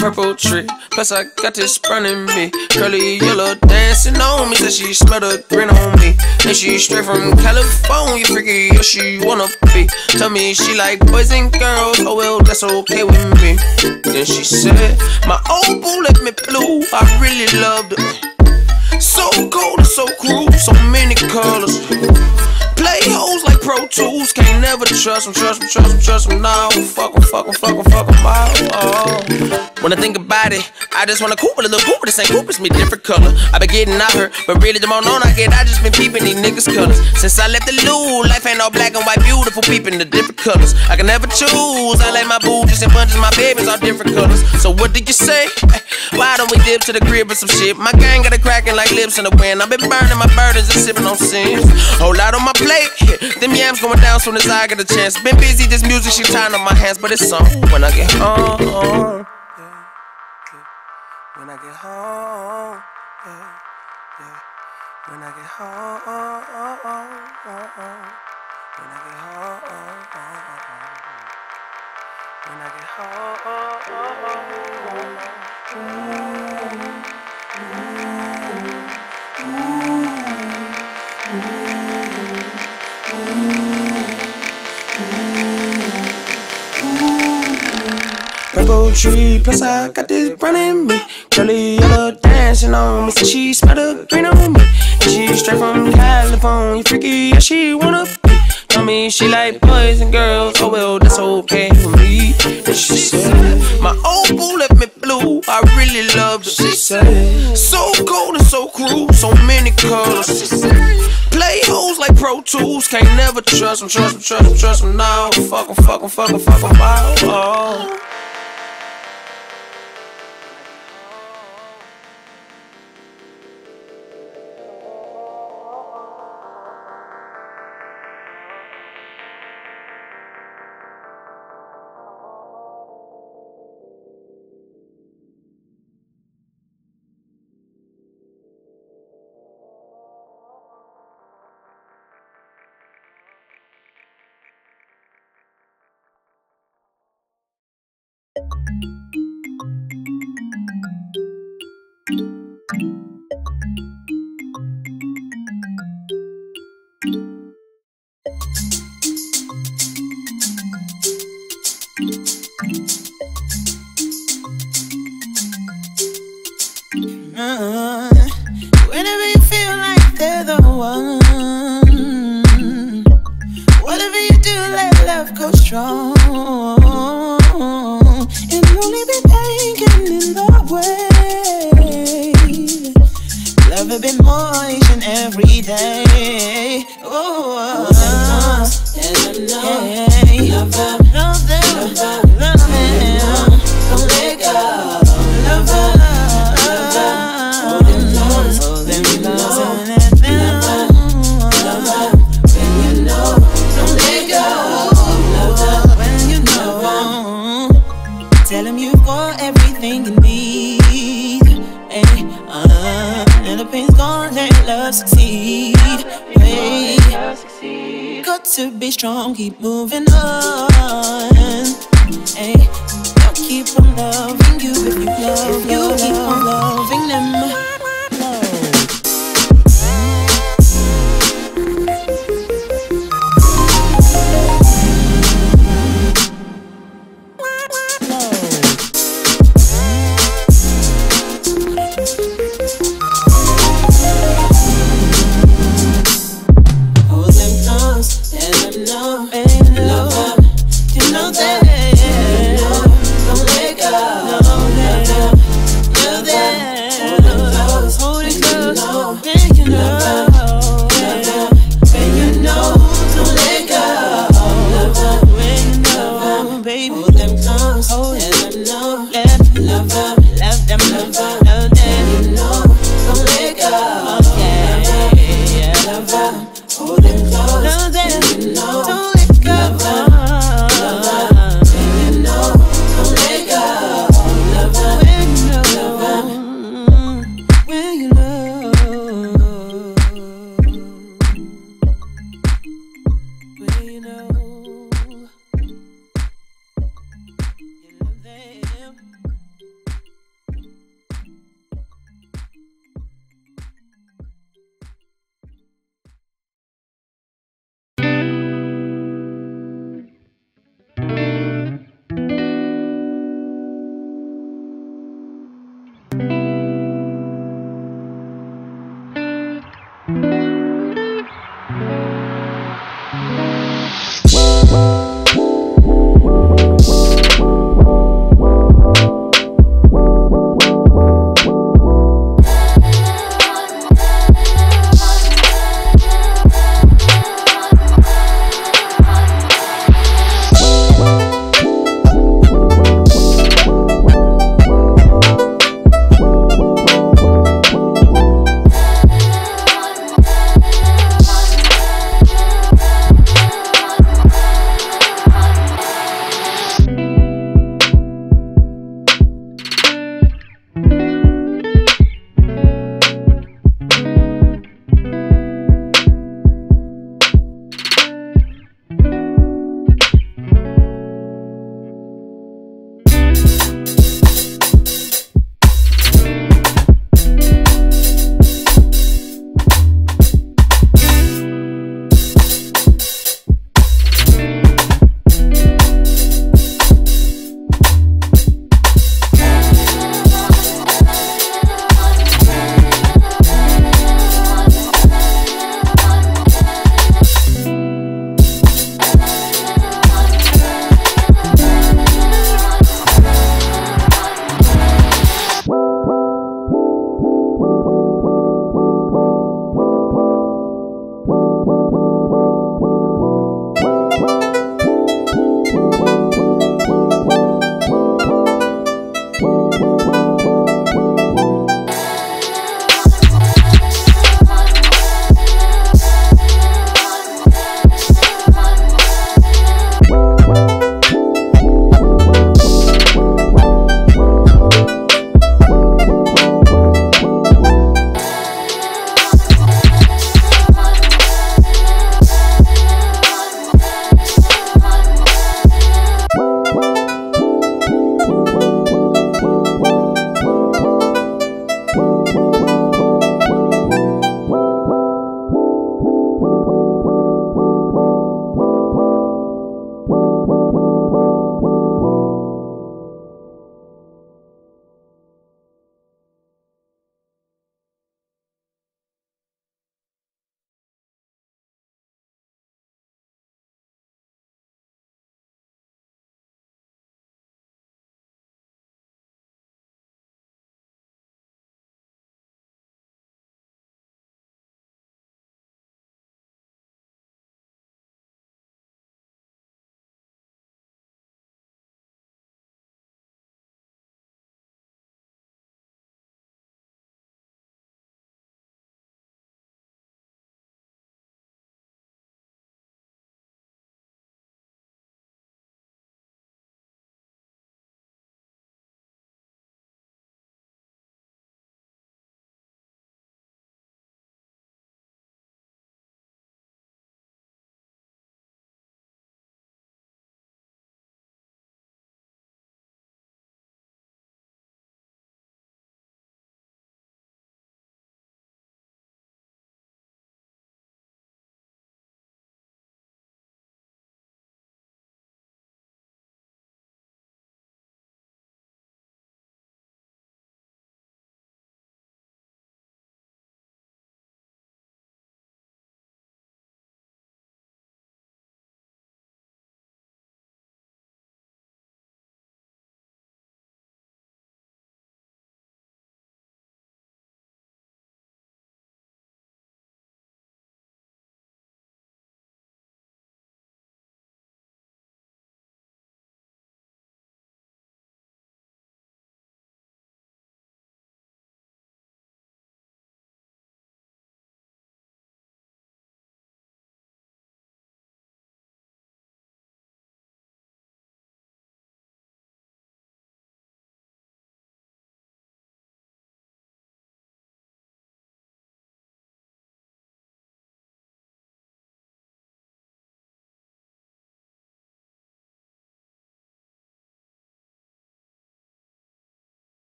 purple tree. Plus I got this burning me. Curly yellow dancing on me. Said she smelled a grin on me. And she straight from California. Freaky, yeah, she wanna be. Tell me she like boys and girls. Oh well, that's okay with me. Then she said, my old boo left me blue. I really loved it. So cold and so cruel. So many colors. Play hoes like Pro Tools. Can't never trust them, now. Fuck them out. When I think about it, I just wanna Cooper, a little Cooper. This ain't Cooper, it's me, different color. I been getting out her, but really the more known I get, I just been peeping these niggas' colors. Since I left the loo, life ain't all black and white, beautiful, peeping the different colors. I can never choose, I like my boo just in bunches, my babies all different colors. So what did you say? Why don't we dip to the crib with some shit? My gang got it cracking like lips in the wind. I've been burning my burdens and sipping on sins. Whole lot on my plate. Them yams going down soon as I get a chance. Been busy, this music she tying on my hands, but it's on when I get home. When I get home, when I get home, when I get purple tree, plus I got this burning me. Curly yellow dancing on me. Said she smelled a green on me. And she straight from California. Freaky, yeah, she wanna be. Tell me she like boys and girls. Oh well, that's okay with me. And she said, my old boo left me blue. I really loved it. She said, so cold and so cruel. So many colors. She said, play hoes like Pro Tools. Can't never trust them, now. Fuck them out. Whenever you feel like they're the one, whatever you do, let love go strong. And only be thinking in the way. Love a bit more each and every day. Oh, and love them, love them, love them. Don't let go, love them. Tell him you've got everything you need. Hey, and the pain's gone, let love succeed. Hey, got to be strong, keep moving on. Hey, they'll keep on loving you if you love, if you keep on loving them.